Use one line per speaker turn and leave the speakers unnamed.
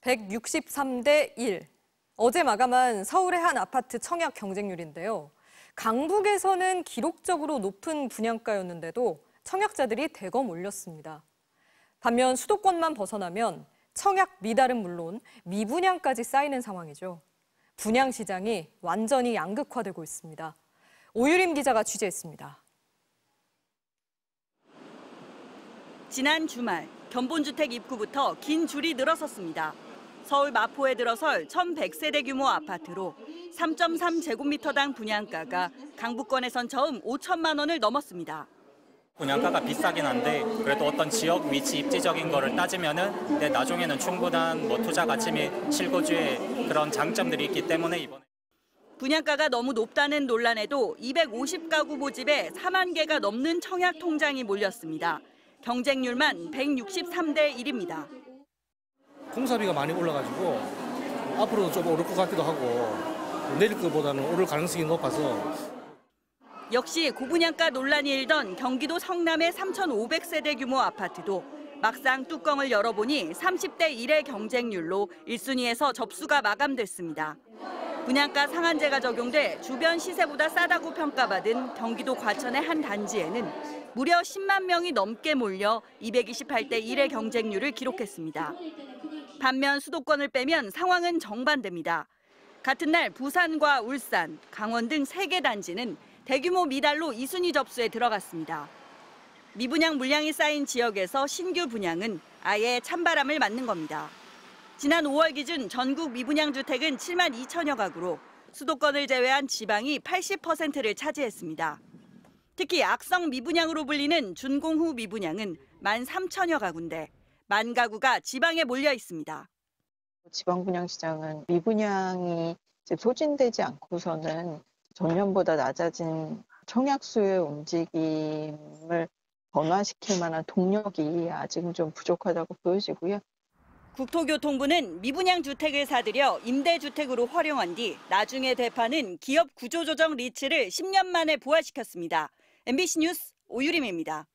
163대 1. 어제 마감한 서울의 한 아파트 청약 경쟁률인데요. 강북에서는 기록적으로 높은 분양가였는데도 청약자들이 대거 몰렸습니다. 반면 수도권만 벗어나면 청약 미달은 물론 미분양까지 쌓이는 상황이죠. 분양 시장이 완전히 양극화되고 있습니다. 오유림 기자가 취재했습니다.
지난 주말 견본주택 입구부터 긴 줄이 늘어섰습니다. 서울 마포에 들어설 1,100세대 규모 아파트로 3.3제곱미터당 분양가가 강북권에선 처음 5천만 원을 넘었습니다.
분양가가 비싸긴 한데 그래도 어떤 지역 위치 입지적인 거를 따지면은 나중에는 충분한 투자 가치 및 실거주의 그런 장점들이 있기 때문에 이번에
분양가가 너무 높다는 논란에도 250가구 모집에 4만 개가 넘는 청약 통장이 몰렸습니다. 경쟁률만 163대 1입니다.
공사비가 많이 올라가지고 앞으로도 좀 오를 것 같기도 하고 내릴 것보다는 오를 가능성이 높아서.
역시 고분양가 논란이 일던 경기도 성남의 3,500세대 규모 아파트도 막상 뚜껑을 열어보니 30대 1의 경쟁률로 1순위에서 접수가 마감됐습니다. 분양가 상한제가 적용돼 주변 시세보다 싸다고 평가받은 경기도 과천의 한 단지에는 무려 10만 명이 넘게 몰려 228대 1의 경쟁률을 기록했습니다. 반면 수도권을 빼면 상황은 정반대입니다. 같은 날 부산과 울산, 강원 등 3개 단지는 대규모 미달로 2순위 접수에 들어갔습니다. 미분양 물량이 쌓인 지역에서 신규 분양은 아예 찬바람을 맞는 겁니다. 지난 5월 기준 전국 미분양 주택은 7만 2천여 가구로 수도권을 제외한 지방이 80%를 차지했습니다. 특히 악성 미분양으로 불리는 준공후 미분양은 1만 3천여 가구인데 1만 가구가 지방에 몰려 있습니다.
지방 분양 시장은 미분양이 소진되지 않고서는 전년보다 낮아진 청약 수요의 움직임을 변화시킬 만한 동력이 아직은 좀 부족하다고 보여지고요.
국토교통부는 미분양 주택을 사들여 임대주택으로 활용한 뒤 나중에 되파는 기업 구조조정 리츠를 10년 만에 부활시켰습니다. MBC 뉴스 오유림입니다.